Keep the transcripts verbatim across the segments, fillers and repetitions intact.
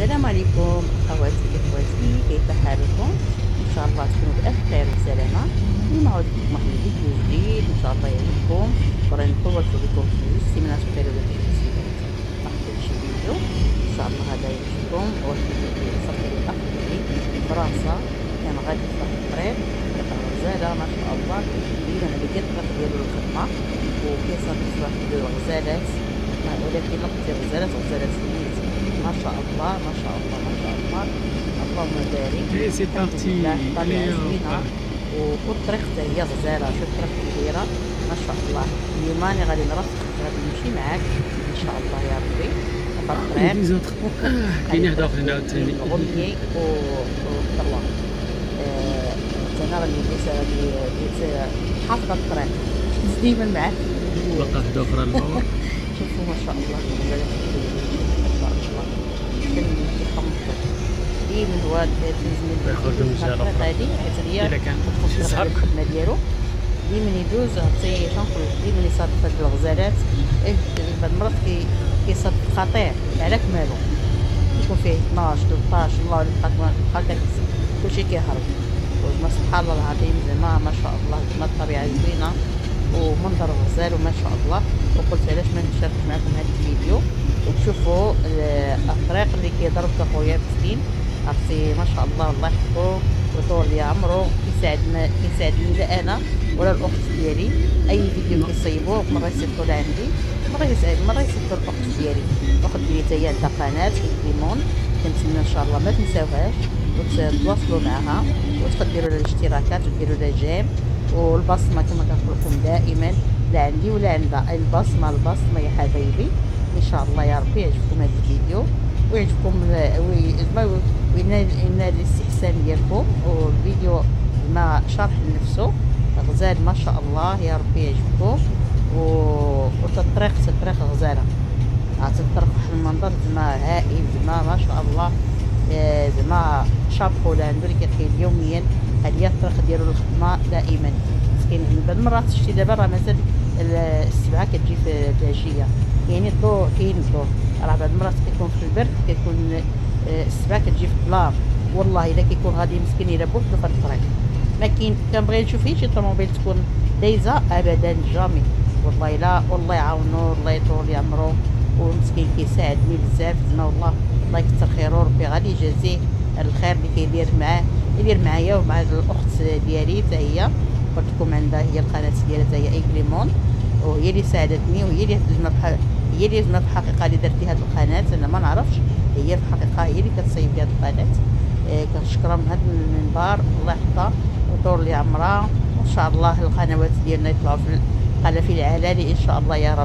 السلام عليكم اخواتي اخواتي، كيف حالكم؟ ان شاء الله تكونوا بالف خير وسلامه. اليوم عاود لكم واحد الفيديو جديد ان شاء الله يعجبكم، وراني طولت بكم في جوج سيمانات وقيله في التسجيلات واحد شي فيديو ان شاء الله هذا يعجبكم. واحد الفيديو صافي اخواتي في فرنسا، كان غادي في واحد الطريق قطع غزاله ما شاء الله ديما انا بديت الطريق ديالو للخدمه وكيصادف واحد الغزالات، ولكن لقيت غزالات غزالات ما شاء الله ما شاء الله ما شاء الله اللهم بارك. سي بارتي الطبيعه زوينه وكل طريق حتى هي غزاله، شوف الطريق كبيره ما شاء الله. اليوم انا غادي نرافقك غادي نمشي معاك ان شاء الله يا ربي في الطريق. كاين واحد اخرين عاوتاني غولي و والله انا راني بديت حافظه الطريق ديما معاك. بقى واحده اخرى الفور شوفوا ما شاء الله غزالات دي من هو يخرجوا من الجهه الاخرى هذه حيت هي الا كان شي تخص الخدمه ديالو دي من يدوز عطي شنقول دي من يصادف هاد الغزالات. إيه بعض المرات كي كيصادف قطيع على كمالو يكون فيه اثناش ثلاثطاش الله بقات بقات كلشي كيهرب. وما سبحان الله العظيم زعما ما شاء الله زعما الطبيعه زوينه ومنظر غزال وما شاء الله. وقلت علاش ما نشارك معكم هذا الفيديو وتشوفوا الطريق اللي كيضرب اخويا مسكين عرفتي ما شاء الله الله يحفظو ويطول لي عمرو. كيساعدنا كيساعدني لا انا ولا الاخت ديالي، اي فيديو كيصيبوه مره يصيفطوا لعندي مره يساعد مره يصيفطوا الاخت ديالي. الاخت ديالي حتى هي عندها قناه كليمون، كنتمنى ان شاء الله ما تنساوهاش وتتواصلوا معها وتقدروا لها الاشتراكات وديروا لها جيم والبصمه كما كنقول لكم دائما لا عندي ولا عندها البصمه البصمه يا حبايبي. ان شاء الله يا ربي يعجبكم هذا الفيديو ويعجبكم وينال الاستحسان ديالكم والفيديو ما شرح لنفسه غزال ما شاء الله يا ربي يعجبكم. وتطريق تطريق غزاله تطرق واحد المنظر زعما هائل زعما ما شاء الله زعما شابخو لعندو اللي كيخيل يوميا. هذه هي الطريق ديالو للخدمه دائما مسكين. بعض المرات شتي دابا راه مازال السبعه كتجي في العشيه يعني الضوء كاين الضوء راه بعض المرات كيكون في البرد كيكون السبعه كتجي في الظلام. والله الا كيكون غادي مسكين الا بوحدو في الطريق ما كاين كنبغي نشوف شي طوموبيل تكون دايزه ابدا جامي. والله لا والله يعاونو الله يطول عمرو ومسكين كيساعدني بزاف زعما والله الله يكثر خيرو ربي غادي يجازيه على الخير اللي كيدير معاه يدير معايا ومع الاخت ديالي حتى هي قلت لكم عندها هي القناه ديالها حتى هي اي كليمون وهي اللي ساعدتني وهي اللي زعما بحال هي اللي زعما في الحقيقه اللي درت هذه القناه. انا ما نعرفش هي في الحقيقه هي اللي كتصايب هذه القناه. إيه كنشكرها من هذا المنبر الله يحفظها ويطول لي عمرها وان شاء الله القنوات ديالنا يطلعوا في القناه العلالي ان شاء الله يا رب.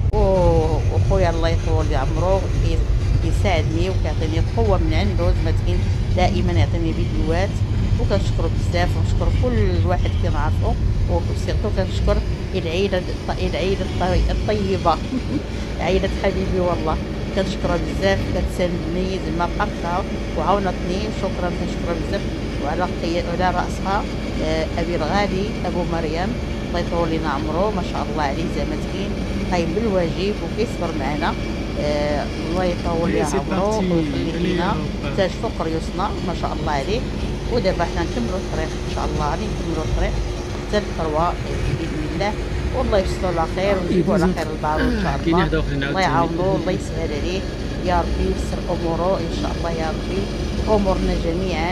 وخويا الله يطول لي عمرو كيساعدني وكيعطيني القوه من عنده زعما دائما يعطيني فيديوهات وكنشكرو بزاف ونشكر كل واحد كنعرفو وسيرتو كنشكر العيله العيله الطيبه عيله حبيبي والله كنشكرها بزاف كتساندني زعما بحقها وعاونتني شكرا كنشكرها بزاف. وعلى على راسها ابي الغالي ابو مريم الله يطول لنا عمرو ما شاء الله عليه زعما مسكين قايم بالواجب وكيصبر معنا. آه الله يطول لي عمرو ويخلي لينا تاج فوق ريوسنا ما شاء الله عليه. ودابا حنا نكملوا الطريق ان شاء الله غادي نكملوا الطريق حتى الثروه باذن الله والله يستر على خير ونجيبوا على خير الدار ان شاء الله. الله يعاونو الله يسهل عليه يا ربي ييسر اموره ان شاء الله يا ربي امورنا جميعا.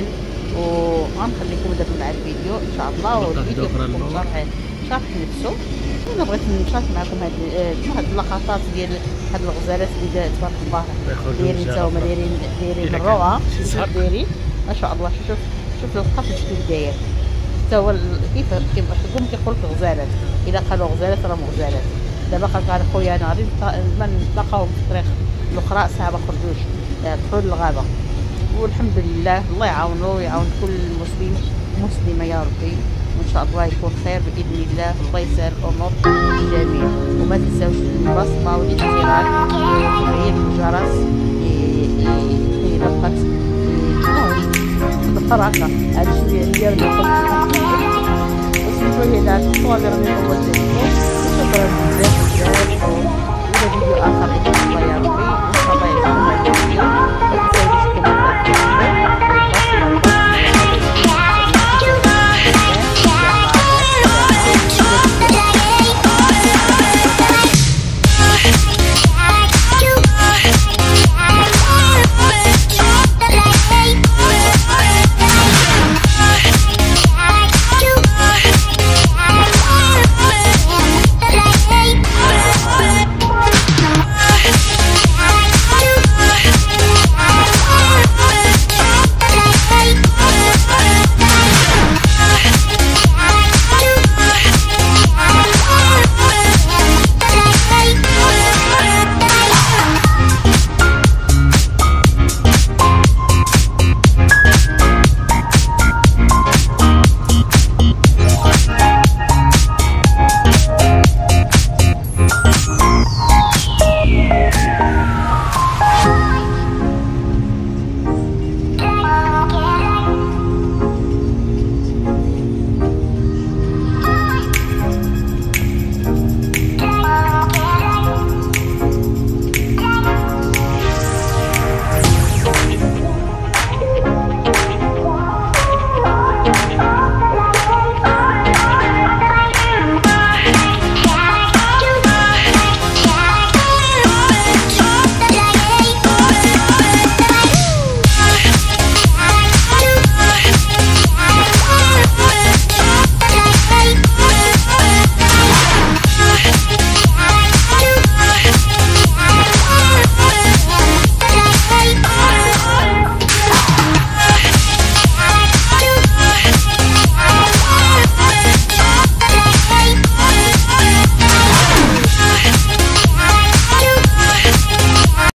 وغنخليكم دابا مع الفيديو ان شاء الله والفيديو يكون شرح شرح نفسه. انا بغيت نشارك معكم هاد هاد اللقطات ديال هاد الغزالات اللي تبارك الله دايرين تا هما دايرين دايرين الروعه دايرين ما شاء الله. شوف شوف القفص كيف داير حتى هو كيف كيف كيقول كيقول لك غزالات الا قالوا غزالات راهم غزالات. دابا قال خويا انا غادي نتلاقاو في الطريق الاخرى ساعه ما خرجوش دخلوا للغابه. والحمد لله الله يعاونو ويعاون كل مسلم مسلمه يا ربي وان شاء الله يكون خير باذن الله الله يسهل الامور للجميع. وما تنساوش البصمه والاشتراك وتفعيل الجرس الى بقات تذكر هكا هذا الشيء ديال وسمحوا لي على الصوالح من اول شكرا بزاف بزاف. الى فيديو اخر ان شاء الله يا رب.